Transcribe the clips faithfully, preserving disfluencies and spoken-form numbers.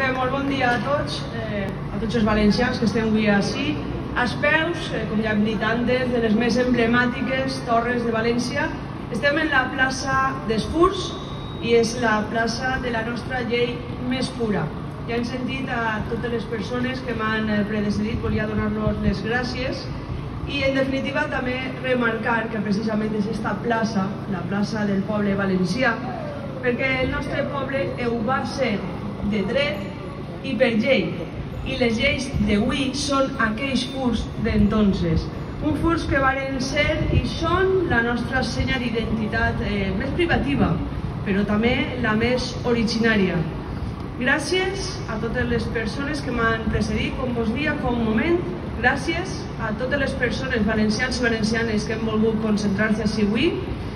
Bé, molt bon dia a tots, eh, a tots els valencians que estem avui així, als peus, eh, com ja hem dit antes, de les més emblemàtiques torres de València. Estem en la plaça d'Espurs i és la plaça de la nostra llei més pura. Ja hem sentit a totes les persones que m'han predecedit, volia donar-los les gràcies i en definitiva també remarcar que precisament és aquesta plaça, la plaça del poble valencià, perquè el nostre poble ho va ser de dret i per llei, i les lleis d'avui són aquells furs d'entonces, un furs que varen ser i són la nostra senya d'identitat eh, més privativa, però també la més originària. Gràcies a totes les persones que m'han precedit, com vos dia, com moment, gràcies a totes les persones valencians i valencianes que hem volgut concentrar-se així avui,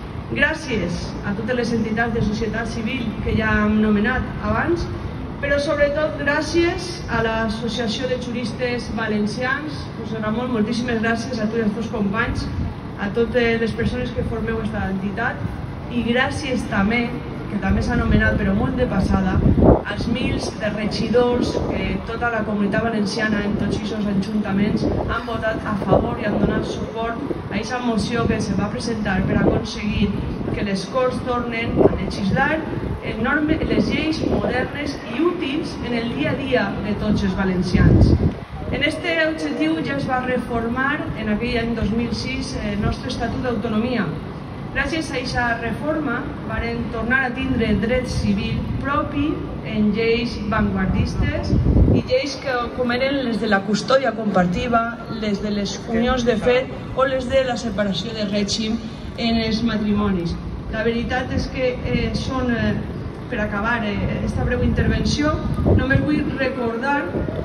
gràcies a totes les entitats de societat civil que ja hem nomenat abans, però sobretot gràcies a l'Associació de Juristes Valencians. José Ramon, moltíssimes gràcies a tots els teus companys, a totes les persones que formeu aquesta entitat, i gràcies també, que també s'ha anomenat però molt de passada, als mils de regidors que tota la comunitat valenciana en tots aquests ajuntaments han votat a favor i han donat suport a aquesta moció que se va presentar per aconseguir que les Corts tornen a legislar normes, les lleis modernes i útils en el dia a dia de tots els valencians. En aquest objectiu ja es va reformar en aquell any dos mil sis el nostre Estatut d'Autonomia. Gràcies a aquesta reforma varen tornar a tindre dret civil propi en lleis vanguardistes i lleis que, com eren les de la custòdia compartida, les de les unions de fet o les de la separació de règim en els matrimonis. La veritat és que eh, són, eh, per acabar aquesta eh, breu intervenció, només vull recordar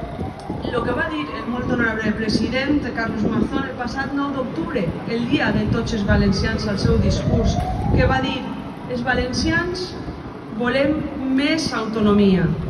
el que va dir el molt honorable president Carlos Mazón el passat nou d'octubre, el dia de tots els valencians, al seu discurs, que va dir: els valencians volem més autonomia.